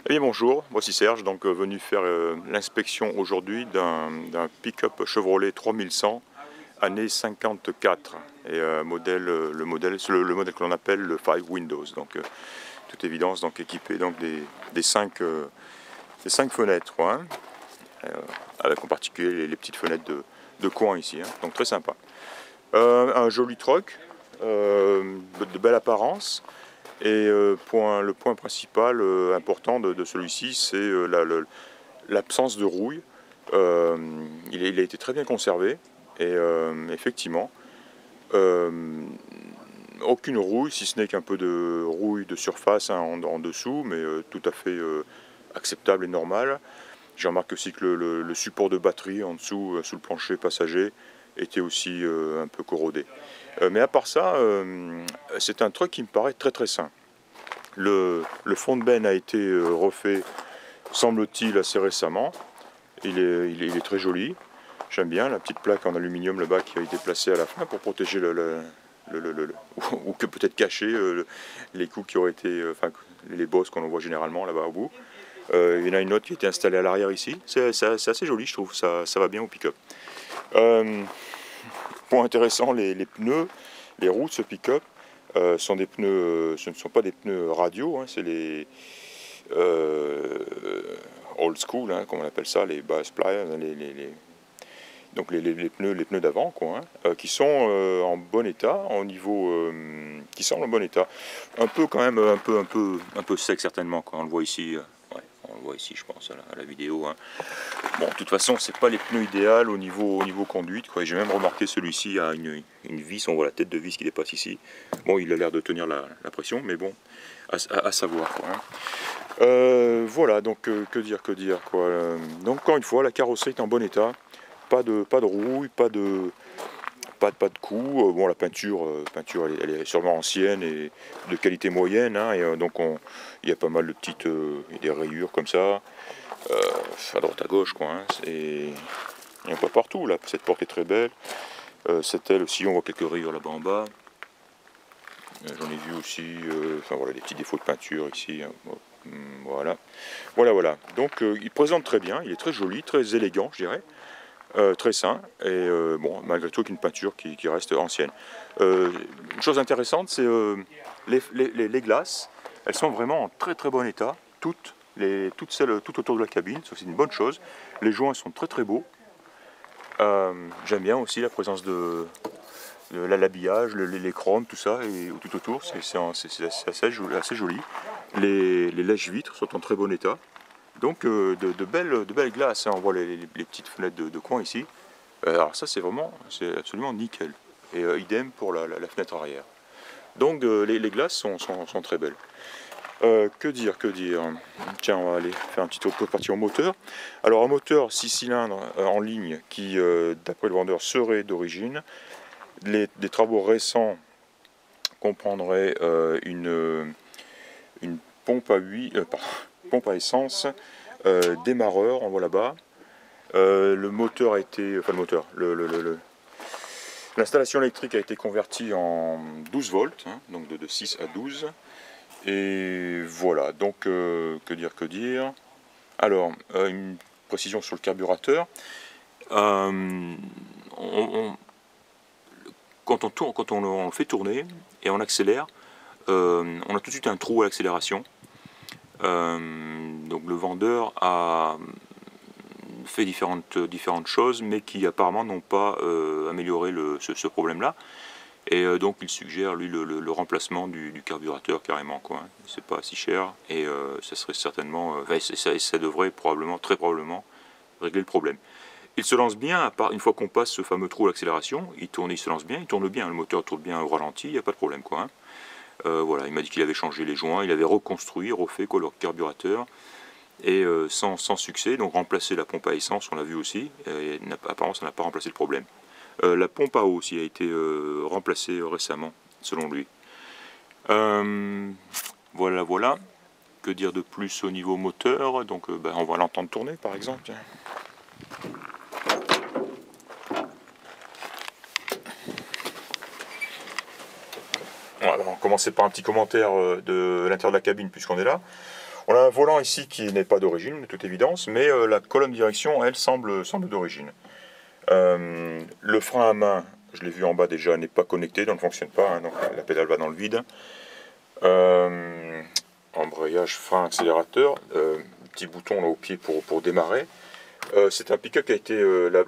Eh bien bonjour, voici Serge, donc venu faire l'inspection aujourd'hui d'un pick-up Chevrolet 3100 année 54 et le modèle que l'on appelle le 5 Windows, donc toute évidence donc équipé donc des 5 fenêtres, quoi, hein, avec en particulier les petites fenêtres de coin ici, hein, donc très sympa. Un joli truck de belle apparence. Et le point principal important de celui-ci, c'est l'absence de rouille. Il a été très bien conservé et effectivement, aucune rouille, si ce n'est qu'un peu de rouille de surface, hein, en dessous, mais tout à fait acceptable et normal. J'ai remarqué aussi que le support de batterie en dessous, sous le plancher passager, était aussi un peu corrodé. Mais à part ça, c'est un truck qui me paraît très très sain. Le fond de benne a été refait, semble-t-il, assez récemment. Il est très joli. J'aime bien la petite plaque en aluminium là-bas qui a été placée à la fin pour protéger ou que peut-être cacher les coups qui auraient été, enfin les bosses qu'on voit généralement là-bas au bout. Il y en a une autre qui a été installée à l'arrière ici. C'est assez joli, je trouve. Ça va bien au pick-up. Point intéressant, les pneus, les roues de ce pick-up sont des pneus, ce ne sont pas des pneus radio, hein, c'est les old school, hein, comme on appelle ça, les bass pliers, donc les pneus d'avant, quoi, hein, qui sont en bon état, qui semblent en bon état. Un peu quand même, un peu sec certainement, quoi. On le voit ici. Ouais, on le voit ici, je pense, à la vidéo, hein. Bon, de toute façon, c'est pas les pneus idéaux au niveau conduite, quoi. J'ai même remarqué celui-ci a une vis, on voit la tête de vis qui dépasse ici. Bon, il a l'air de tenir la pression, mais bon, à savoir, quoi, hein. Voilà, donc que dire, quoi. Donc encore une fois, la carrosserie est en bon état, pas de rouille, pas de coups. Bon, la peinture, elle est sûrement ancienne et de qualité moyenne, hein, et donc il y a pas mal de petites, des rayures comme ça. À droite à gauche, quoi, hein, il y en a pas partout là. Cette porte est très belle. Cette aile aussi, on voit quelques rayures là-bas en bas. J'en ai vu aussi, enfin voilà, des petits défauts de peinture ici, hein. Voilà. Donc il présente très bien, il est très joli, très élégant, je dirais, très sain, et bon, malgré tout avec une peinture qui reste ancienne. Une chose intéressante, c'est les glaces. Elles sont vraiment en très très bon état, toutes celles tout autour de la cabine, ça c'est une bonne chose. Les joints sont très très beaux. J'aime bien aussi la présence de l'habillage, les chromes, tout ça, et tout autour, c'est assez joli. Les lèche-vitres sont en très bon état. Donc de belles glaces, hein. On voit les petites fenêtres de coin ici. Alors ça c'est absolument nickel. Et idem pour la fenêtre arrière. Donc les glaces sont très belles. Que dire. Tiens, on va aller faire un petit tour pour partir au moteur. Alors un moteur 6 cylindres en ligne qui, d'après le vendeur, serait d'origine. Des travaux récents comprendraient une pompe pompe à essence, démarreur, on voit là-bas. Le moteur a été, enfin le moteur, l'installation électrique a été convertie en 12 volts, hein, donc de 6 à 12. Et voilà, donc que dire. Alors, une précision sur le carburateur. Quand on le fait tourner et on accélère, on a tout de suite un trou à l'accélération. Donc le vendeur a fait différentes choses, mais qui apparemment n'ont pas amélioré ce problème-là. Et donc il suggère lui le remplacement du carburateur carrément, quoi. C'est pas si cher et ça serait certainement, ça devrait très probablement régler le problème. Il se lance bien, à part une fois qu'on passe ce fameux trou à l'accélération, il se lance bien, il tourne bien, le moteur tourne bien au ralenti, il n'y a pas de problème, quoi, hein. Voilà, il m'a dit qu'il avait changé les joints, il avait refait quoi, le carburateur, et sans succès, donc remplacer la pompe à essence, on l'a vu aussi, et apparemment ça n'a pas remplacé le problème. La pompe à eau aussi a été remplacée récemment, selon lui. Voilà. Que dire de plus au niveau moteur? Donc on va l'entendre tourner par exemple. Voilà, on va commencer par un petit commentaire de l'intérieur de la cabine puisqu'on est là. On a un volant ici qui n'est pas d'origine, de toute évidence, mais la colonne de direction, elle, semble d'origine. Le frein à main, je l'ai vu en bas déjà, n'est pas connecté, donc ne fonctionne pas, hein, donc la pédale va dans le vide. Embrayage, frein, accélérateur, petit bouton là au pied pour démarrer. C'est un pick-up qui a été...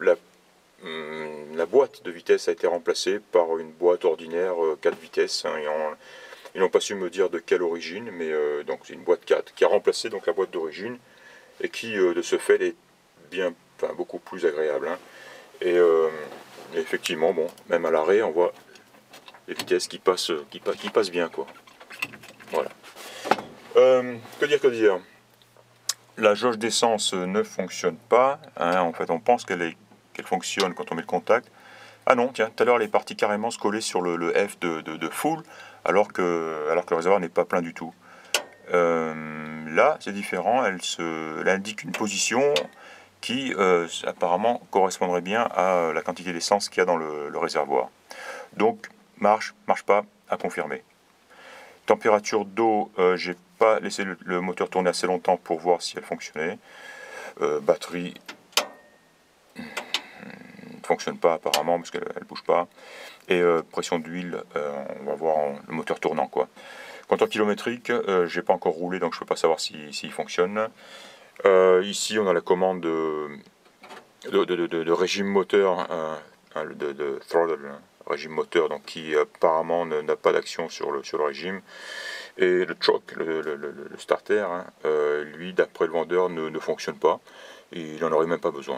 la boîte de vitesse a été remplacée par une boîte ordinaire 4 vitesses, hein, ils n'ont pas su me dire de quelle origine, mais donc c'est une boîte 4 qui a remplacé donc la boîte d'origine et qui de ce fait est bien, enfin, beaucoup plus agréable, hein. Et effectivement, bon, même à l'arrêt, on voit les vitesses qui passent bien, quoi. Voilà. Que dire. La jauge d'essence ne fonctionne pas, hein. En fait, on pense qu'elle fonctionne quand on met le contact. Ah non, tiens, tout à l'heure, elle est partie carrément se coller sur le F de full, alors que le réservoir n'est pas plein du tout. Là, c'est différent, elle indique une position qui apparemment correspondrait bien à la quantité d'essence qu'il y a dans le réservoir. Donc, marche pas, à confirmer. Température d'eau, j'ai pas laissé le moteur tourner assez longtemps pour voir si elle fonctionnait. Batterie ne fonctionne pas apparemment parce qu'elle ne bouge pas. Et pression d'huile, on va voir le moteur tournant, quoi. Compteur kilométrique, j'ai pas encore roulé donc je peux pas savoir s'il fonctionne. Ici on a la commande de régime moteur, de throttle, régime moteur, donc qui apparemment n'a pas d'action sur le régime. Et le choc, le starter, hein, lui d'après le vendeur ne fonctionne pas, il n'en aurait même pas besoin.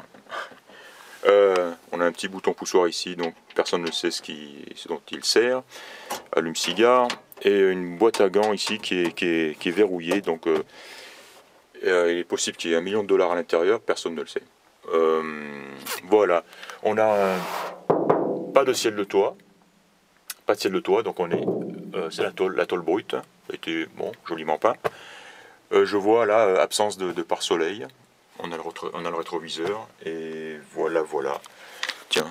On a un petit bouton poussoir ici, donc personne ne sait ce dont il sert. Allume-cigare. Et une boîte à gants ici qui est verrouillée, donc il est possible qu'il y ait $1 million à l'intérieur, personne ne le sait. Voilà, on a pas de ciel de toit, donc on est, c'est la tôle brute, a été bon, joliment peint. Je vois là absence de pare-soleil, on a le rétroviseur, et voilà. Tiens.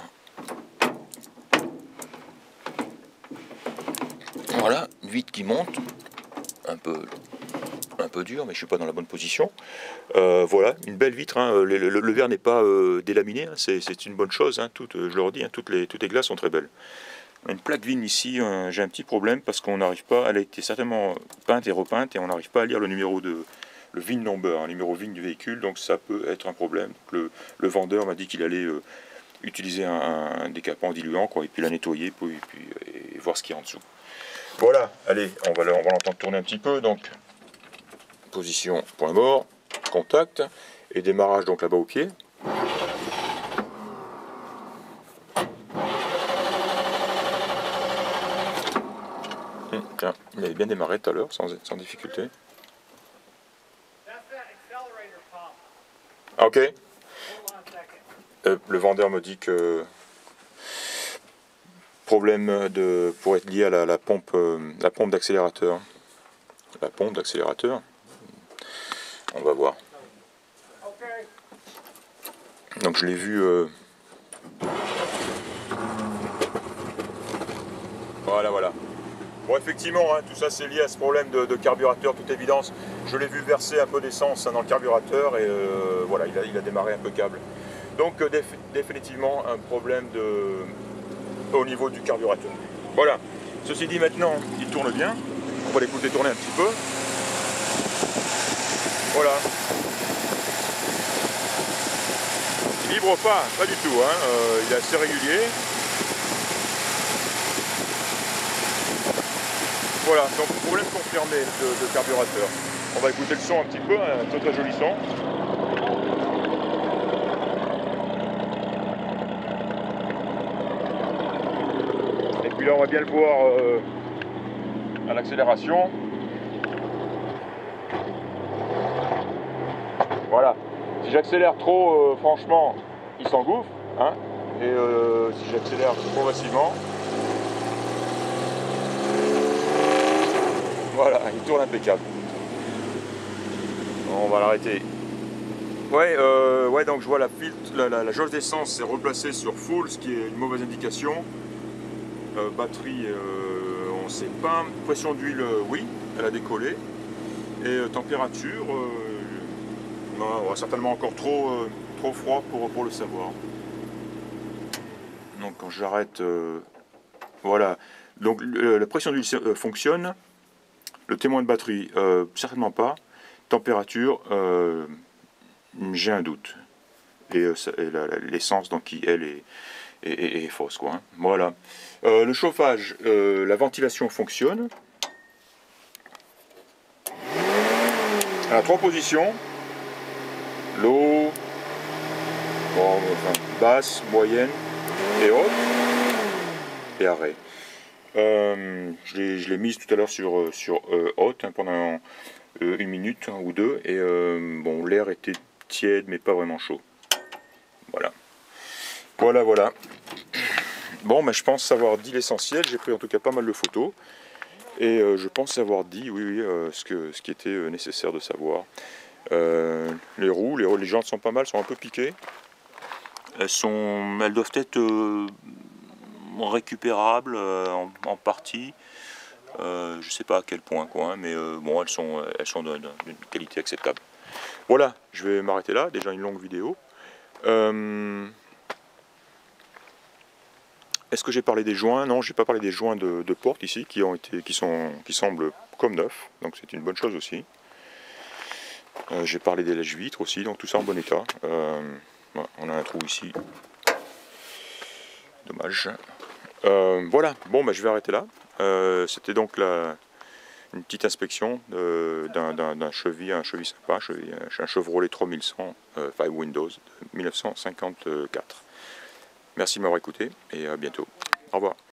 Voilà, une vitre qui monte, un peu dur, mais je suis pas dans la bonne position. Voilà, une belle vitre, hein. Le verre n'est pas délaminé, hein. C'est une bonne chose, hein. Je le redis, hein, toutes les glaces sont très belles. Une plaque VIN ici, j'ai un petit problème parce qu'on n'arrive pas, elle a été certainement peinte et repeinte et on n'arrive pas à lire le numéro le VIN number, le numéro VIN du véhicule, donc ça peut être un problème. Donc le vendeur m'a dit qu'il allait utiliser un décapant diluant, quoi, et puis la nettoyer et voir ce qu'il y a en dessous. Voilà, allez, on va l'entendre tourner un petit peu, donc position, point mort, contact, et démarrage donc là-bas au pied. Tiens, il avait bien démarré tout à l'heure, sans difficulté. Ok. Le vendeur me dit que problème pour être lié à la pompe d'accélérateur. La pompe d'accélérateur. On va voir. Donc je l'ai vu. Voilà. Bon, effectivement, hein, tout ça c'est lié à ce problème de carburateur, toute évidence. Je l'ai vu verser un peu d'essence, hein, dans le carburateur et voilà, il a démarré impeccable. Donc définitivement un problème au niveau du carburateur. Voilà. Ceci dit, maintenant, il tourne bien. On va l'écouter tourner un petit peu. Voilà. Il vibre pas du tout, hein. Il est assez régulier. Voilà, donc problème confirmé de carburateur. On va écouter le son un petit peu, un très joli son. Et puis là on va bien le voir à l'accélération. Voilà. Si j'accélère trop, franchement, il s'engouffre, hein. Et si j'accélère progressivement, voilà, il tourne impeccable. On va l'arrêter. Ouais, donc je vois la jauge d'essence s'est replacée sur full, ce qui est une mauvaise indication. Batterie, on ne sait pas. Pression d'huile, oui, elle a décollé. Et température, on va certainement encore trop froid pour le savoir. Donc quand j'arrête, voilà. Donc la pression d'huile fonctionne. Le témoin de batterie, certainement pas. Température, j'ai un doute. Et l'essence, donc, qui elle est fausse, quoi. Hein. Voilà. Le chauffage, la ventilation fonctionne. À 3 positions. L'eau, bon, enfin, basse, moyenne et haute. Et arrêt. Je l'ai mise tout à l'heure sur haute, hein, pendant 1 minute ou 2. Et bon, l'air était tiède mais pas vraiment chaud. Voilà. Voilà. Bon, je pense avoir dit l'essentiel. J'ai pris en tout cas pas mal de photos. Et je pense avoir dit, oui, ce qui était nécessaire de savoir. Les roues, les jantes sont pas mal, sont un peu piquées. Elles doivent être récupérables en partie. Je sais pas à quel point, quoi, hein, mais bon, elles sont d'une qualité acceptable. Voilà, je vais m'arrêter là. Déjà une longue vidéo. Est-ce que j'ai parlé des joints? Non, j'ai pas parlé des joints de porte ici qui semblent comme neufs, donc c'est une bonne chose aussi. J'ai parlé des lèche-vitres aussi, donc tout ça en bon état. Voilà, on a un trou ici. Dommage. Voilà, bon, je vais arrêter là. C'était donc une petite inspection d'un Chevy, un Chevy sympa, un Chevrolet 3100 Five Windows de 1954. Merci de m'avoir écouté et à bientôt. Au revoir.